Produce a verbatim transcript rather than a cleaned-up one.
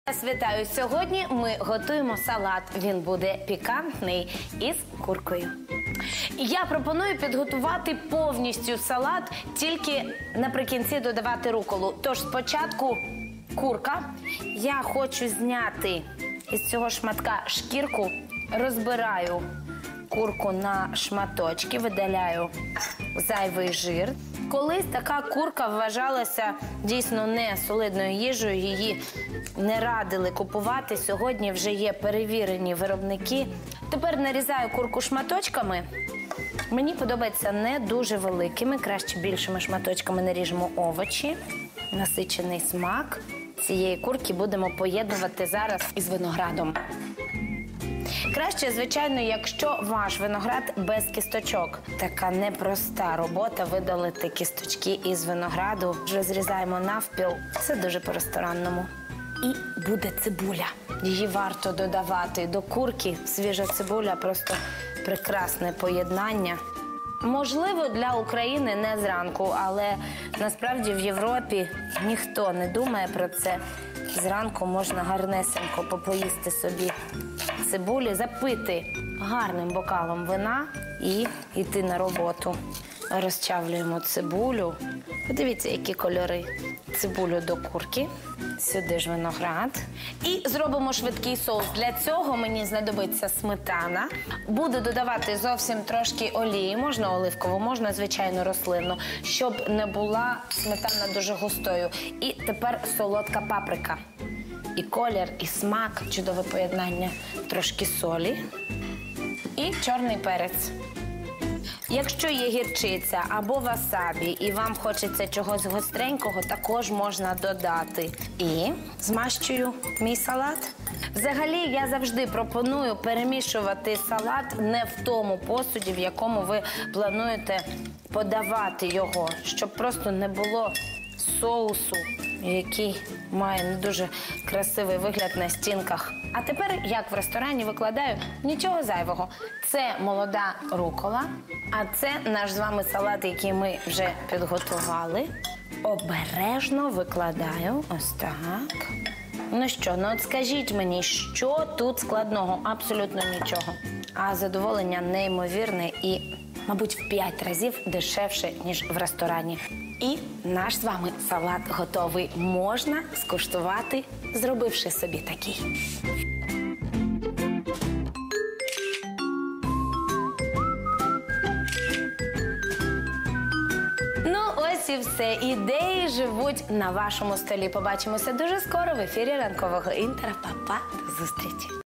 Вас вітаю! Сьогодні ми готуємо салат. Він буде пікантний із куркою. Я пропоную підготувати повністю салат, тільки наприкінці додавати руколу. Тож спочатку курка. Я хочу зняти із цього шматка шкірку, розбираю курку на шматочки, видаляю зайвий жир. Колись така курка вважалася дійсно не солидною їжею, її не радили купувати. Сьогодні вже є перевірені виробники. Тепер нарізаю курку шматочками. Мені подобається не дуже великими, краще більшими шматочками наріжемо овочі. Насичений смак цієї курки будемо поєднувати зараз із виноградом. Краще, звичайно, якщо ваш виноград без кісточок. Така непроста робота видалити кісточки із винограду. Розрізаємо навпіл. Це дуже по-ресторанному. І буде цибуля. Її варто додавати до курки. Свіжа цибуля – просто прекрасне поєднання. Можливо, для України не зранку, але насправді в Європі ніхто не думає про це. Зранку можна гарнесенько попоїсти собі цибулі, запити гарним бокалом вина і йти на роботу. Розчавлюємо цибулю. Подивіться, які кольори. Цибулю до курки, сюди ж виноград. І зробимо швидкий соус. Для цього мені знадобиться сметана. Буду додавати зовсім трошки олії, можна оливкову, можна, звичайно, рослинну, щоб не була сметана дуже густою. І тепер солодка паприка. І колір, і смак, чудове поєднання. Трошки солі і чорний перець. Якщо є гірчиця або васабі, і вам хочеться чогось гостренького, також можна додати. І змащую мій салат. Взагалі, я завжди пропоную перемішувати салат не в тому посуді, в якому ви плануєте подавати його, щоб просто не було соусу, який має не дуже красивий вигляд на стінках. А тепер, як в ресторані, викладаю нічого зайвого. Це молода рукола, а це наш з вами салат, який ми вже підготували. Обережно викладаю ось так. Ну що, ну от скажіть мені, що тут складного? Абсолютно нічого. А задоволення неймовірне і, мабуть, в п'ять разів дешевше, ніж в ресторані. І наш з вами салат готовий. Можна скуштувати, зробивши собі такий. Ну, ось і все. Ідеї живуть на вашому столі. Побачимося дуже скоро в ефірі ранкового Інтера. Па-па, до зустрічі!